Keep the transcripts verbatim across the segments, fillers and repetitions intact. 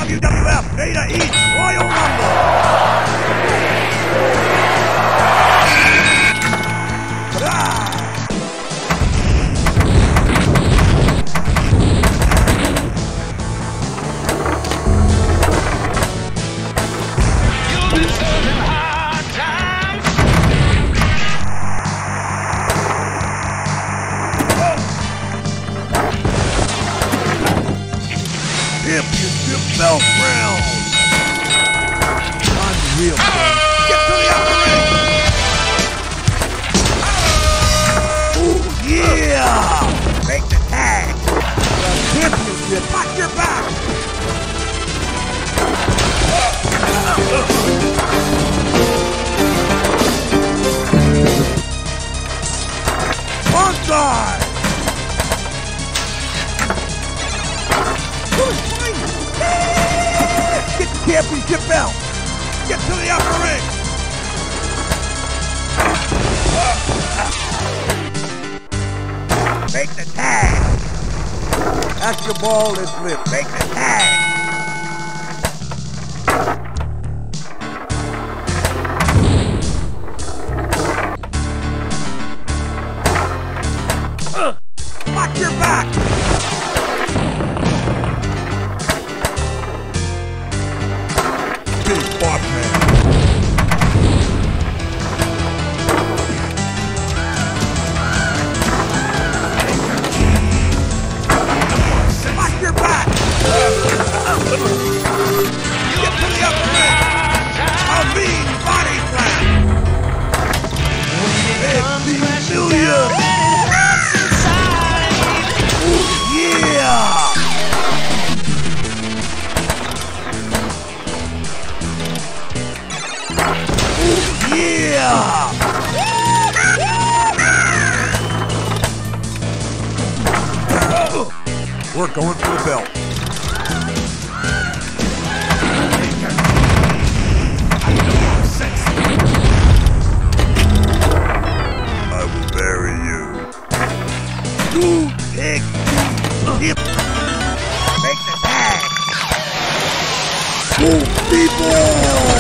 W W F Beta East Royal Rumble. Ah! You'll be serving hard times. Championship belt round. Unreal. Get to the upper ring. Ooh, yeah. Make the tag. The championship. Watch your back. Onside. Get the championship belt. Get to the upper ring. Make the tag. Action ball is lit. Make the tag. Uh, watch your back. Big Pup Man. Watch your back. Get to the upper ring. A mean body slam. Fifty million. Ooh, yeah. Yeah! We're going for the belt. I will bury you. Two big hip. Make the tag. Two people.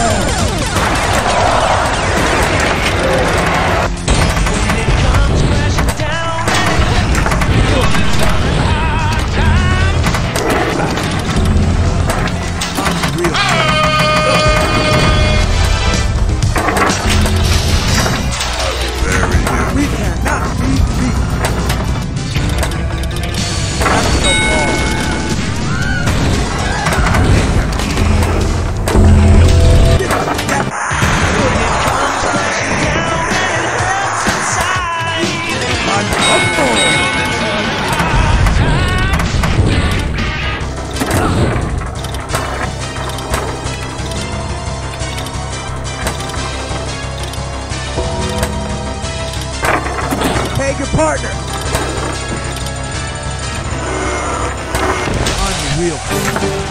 Your partner. Unreal.